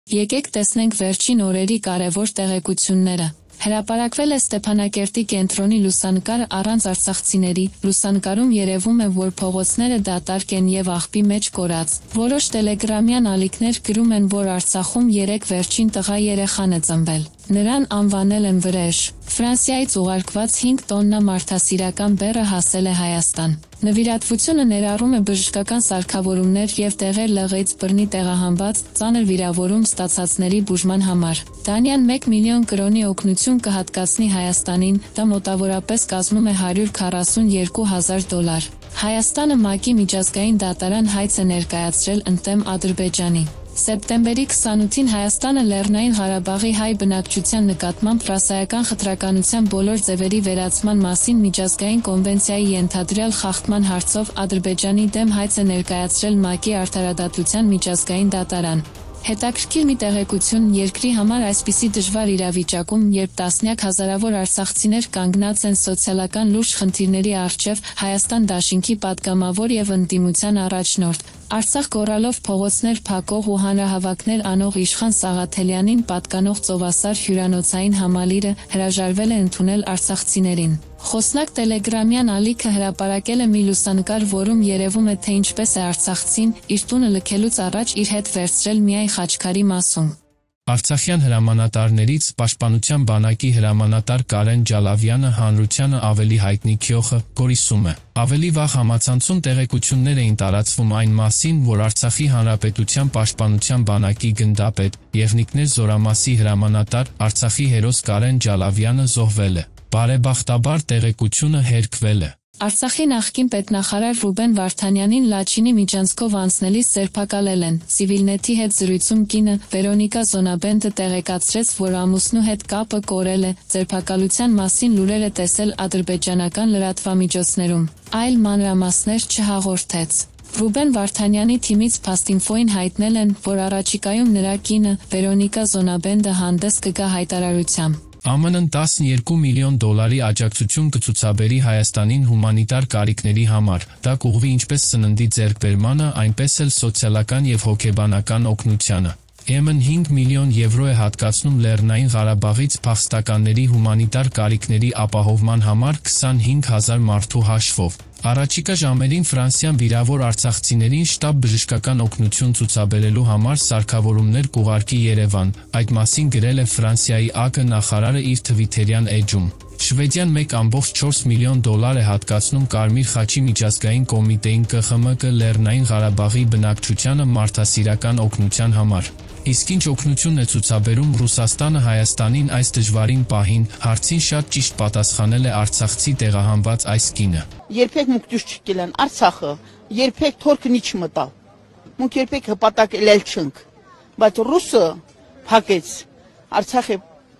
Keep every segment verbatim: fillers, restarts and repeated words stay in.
Եկեք տեսնենք վերջին օրերի կարևոր տեղեկությունները։ Հրապարակվել է Ստեփանակերտի կենտրոնի լուսանկարը առանց արցախցիների, լուսանկարում երևում է, որ փողոցները դատարկ են և աղբի մեջ կորած։ Որոշ տելեգրամյան ալիքներ գրում են, որ Արցախում երեկ վերջին տղա երեխան է ծնվել։ Նրան անվանել են Վրեժ։ Ֆրանսիայից ուղարկված հինգ տոննա մարդասիրական բեռը հասել է Հայաստան։ Նվիրատվությունը ներառում է բժշկական սարքավորումներ և տեղեր լղից բռնի տեղահանված, ծանր վիրավորում ստացածների բուժման համար։ Դանիան մեկ միլիոն կրոնի օգնություն կհատկացնի Հայաստանին, դա մոտավորապես կազմում է հարյուր քառասուն երկու հազար դոլար։ Հայաստանը ՄԱԿ-ի միջազգային դատարան հայց է ներկայացրել ընդդեմ Ադրբեջանի։ Սեպտեմբերի քսանութին Հայաստանը Լեռնային Ղարաբաղի հայ բնակչության նկատմամբ ռասայական խտրականության բոլոր ձևերի վերացման մասին միջազգային կոնվենցիայի ենթադրյալ խախտման հարցով Ադրբեջանի դեմ հայց է ներկայացրել ՄԱԿ-ի արդարադատության միջազգային դատարան։ Հետաքրքիր մի տեղեկություն երկրի համար այսպիսի դժվար իրավիճակում, երբ տասնյակ հազարավոր արցախցիներ կանգնած են սոցիալական լուրջ խնդիրների առջև, Հայաստան դաշինքի պատգամավոր և ընդդիմության առաջնորդ, Արցախ գոռալով փողոցներ փակող ու հանրահավաքներ անող Իշխան Սաղաթելյանին պատկանող ծովասար հյուրանոցային համալիրը հրաժարվել է ընդունել արցախցիներին։ Խոսնակ տելեգրամյան ալիքը հրապարակել է մի լուսանկար, որում երևում է, թե ինչպես է արցախցին իր տունը լքելուց առաջ իր հետ վերցրել միայն խաչքարի մասում։ Արցախյան հրամանատարներից Պաշտպանության բանակի հրամանատար Կարեն Ջալավյանը հանրությանը ավելի հայտնի Քյոխը գորիսում է։ Ավելի վաղ համացանցում տեղեկություններ էին տարածվում այն մասին, որ Արցախի Հանրապետության Պաշտպանության բանակի գնդապետ, Եղնիկներ զորամասի հրամանատար, Արցախի հերոս Կարեն Ջալավյանը զոհվել է։ Բարեբախտաբար տեղեկությունը հերքվել է։ Արցախի նախկին պետնախարար Ռուբեն Վարդանյանին Լաչինի միջանցքով անցնելիս սերբակալել են։ Civilnet-ի հետ զրույցում կինը Վերոնիկա Զոնաբենդը տեղեկացրեց, որ ամուսնու հետ կապը կորել է, սերբակալության մասին լուրեր է տեսել ադրբեջանական լրատվամիջոցներում, այլ մանրամասներ չհաղորդեց։ Ռուբեն Վարդանյանի թիմից Փաստինֆոին հայտնել են, որ առաջիկայում նրա կինը Վերոնիկա Զոնաբենդը հանդես կգա հայտարարությամբ։ ԱՄՆ-ն տասնյոթ միլիոն դոլարի աջակցություն կցուցաբերի Հայաստանին հումանիտար կարիքների համար, դա կուղղվի ինչպես սննդի ձեռքբերմանը, այնպես էլ սոցիալական և հոգեբանական օգնությանը։ ԵՄ-ն հինգ միլիոն եվրո է հատկացնում Լեռնային Ղարաբաղից փախստականների հումանիտար կարիքների ապահովման համար քսանհինգ հազար մարդու հաշվով։ Առաջիկա ժամերին Ֆրանսիան վիրավոր արցախցիներին շտապ բժշկական օգնություն ցուցաբերելու համար սարքավորումներ կուղարկի Երևան, այդ մասին գրել է Ֆրանսիայի ԱԿ նախարարը իր թվիթերյան էջում։ Շվեդիան մեկ կόμma չորս միլիոն դոլար է հատկացնում Կարմիր խաչի միջազգային կոմիտեին Կ Խ M Կ Լեռնային Ղարաբաղի բնակչությանը մարդասիրական օգնության համար։ Իսկ ինչ օգնություն է ցուցաբերում Ռուսաստանը Հայաստանին այս դժվարին պահին, հարցին շատ ճիշտ պատասխանել է արցախցի տեղահանված այս կինը։ Երբեք մուք դուշ չկելան Արցախը, երբեք թորքն իչ մտալ։ Մուք երբեք հպատակել չենք, բայց ռուսը փակեց Արցախի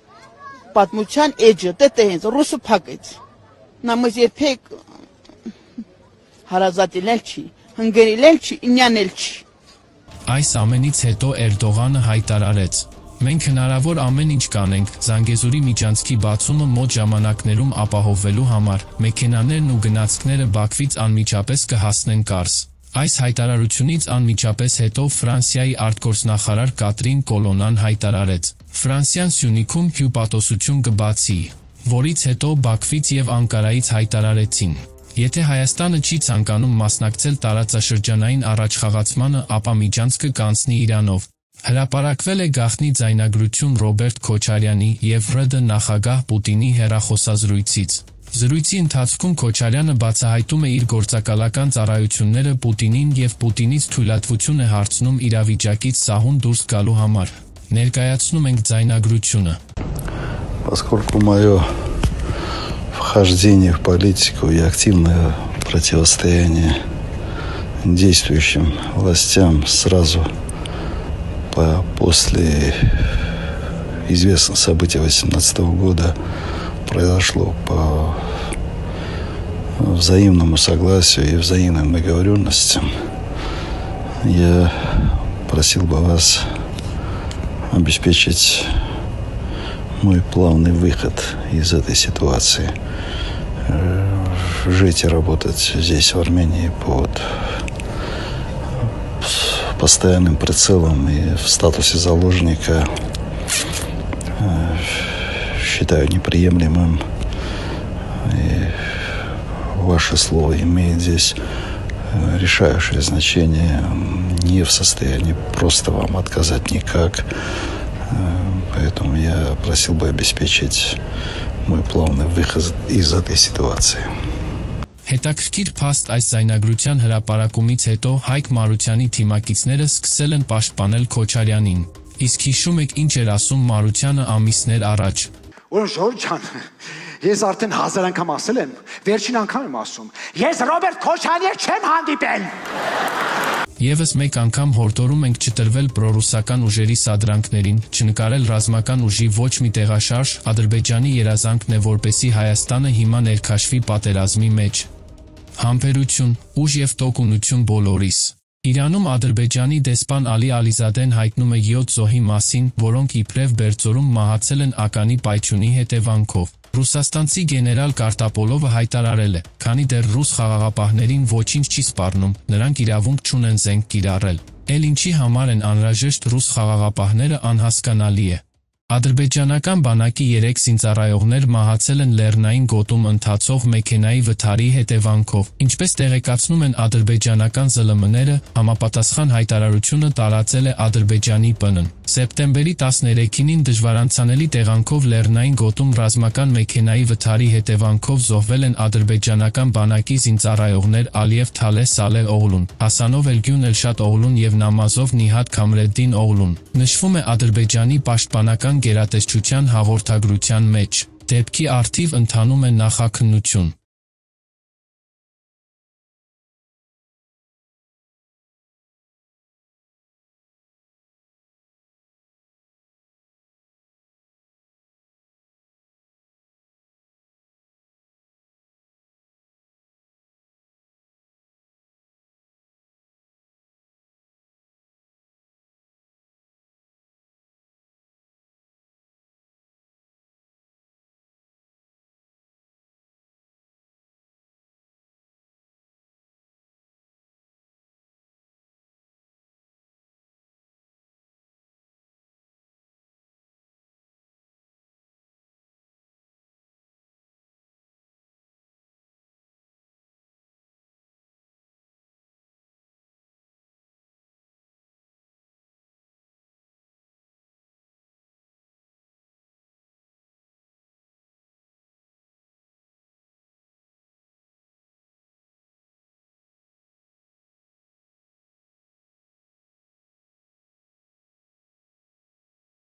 պատմության էջը, դե հենց ռուսը փակեց։ Նա մեզ երբեք հարազատել չի, հնգերել չի, ինյանել չի։ Այս ամենից հետո Էրդողանը հայտարարեց. Մենք հնարավոր ամեն ինչ կանենք Զանգեզուրի միջանցքի բացումը մոտ ժամանակներում ապահովելու համար, մեքենաներն ու գնացքները Բաքվից անմիջապես կհասնեն Կարս։ Այս հայտարարությունից անմիջապես հետո Ֆրանսիայի արտգործնախարար Կատրին Կոլոնան հայտարարեց. Ֆրանսիան Սյունիքում հյուպատոսություն կբացի, որից հետո Բաքվից և Անկարայից հայտարարեցին. Եթե Հայաստանը չի ցանկանում մասնակցել տարածաշրջանային առաջխաղացմանը, ապա միջանցքը կանցնի Իրանով։ Հրապարակվել է գաղտնի ձայնագրություն Ռոբերտ Քոչարյանի և ՌԴ նախագահ Պուտինի հեռախոսազրույցից։ Զրույցի ընթացքում Քոչարյանը բացահայտում է իր գործակալական ծառայությունները Պուտինին և Պուտինից թույլատվություն է հարցնում իրավիճակից սահուն դուրս գալու համար։ Ներկայացնում ենք ձայնագրությունը։ Поскольку мое вхождение в политику и активное противостояние действующим властям сразу по, после известных событий две тысячи восемнадцатого года произошло по взаимному согласию и взаимным договоренностям, я просил бы вас обеспечить мой плавный выход из этой ситуации. Жить и работать здесь, в Армении, под постоянным прицелом и в статусе заложника считаю неприемлемым. И ваше слово имеет здесь решающее значение. Не в состоянии просто вам отказать никак. Поэтому я просил бы обеспечить мой плавный выход из этой ситуации. Հետաքրքիր փաստ այս զայնագրության հրապարակումից հետո Հայկ Մարությանի թիմակիցները սկսել են պաշտպանել Քոչարյանին։ Իսկ հիշում եք ինչ էր ասում Մարությանը ամիսներ առաջ։ Ուրեմն Ժորժ ջան, ես արդեն հազար անգամ ասել եմ, վերջին անգամ եմ ասում։ Ես Ռոբերտ Քոչարյանը չեմ հանդիպել։ Եվս մեկ անգամ հորդորում ենք չտրվել պրոռուսական ուժերի սադրանքներին, չնկարել ռազմական ուժի ոչ մի տեղաշարժ, Ադրբեջանի երազանքն է, որպեսզի Հայաստանը հիմա ներքաշվի պատերազմի մեջ։ Համբերություն, ուժ և տոկունություն բոլորիս։ Իրանում Ադրբեջանի դեսպան Ալի Ալիզադեն հայտնում է յոթ զոհի մասին, որոնք իբրև Բերձորում մահացել են ականի պայթյունի հետևանքով։ Ռուսաստանցի գեներալ Կարտապոլովը հայտարարել է, քանի դեռ ռուս խաղաղապահներին ոչինչ չի սպառնում, նրանք իրավունք չունեն զենք կիրառել։ Էլ ինչի համար են անհրաժեշտ ռուս խաղաղապահները, անհասկանալի է։ Ադրբեջանական բանակի երեք զինծառայողներ մահացել են Լեռնային գոտում ընթացող մեքենայի վթարի հետևանքով։ Ինչպես տեղեկացնում են ադրբեջանական զլմ-ները, համապատասխան հայտարարությունը տարածել է Ադրբեջանի ՊՆ-ն։ Սեպտեմբերի տասներեքին դժվարանցանելի տեղանքով Լեռնային գոտում ռազմական մեքենայի վթարի հետևանքով զոհվել են ադրբեջանական բանակի զինծառայողներ Ալիև Թալե Սալե Օղլուն, Հասանով Էլգյուն Էլշատ Օղլուն և Նամազով Նիհադ Քամրեդդին Օղլուն։ Նշվում է Ադրբեջանի պաշտպանական գերատեսչության հաղորդագրության մեջ։ Դեպքի առթիվ ընթանում է նախաքննություն։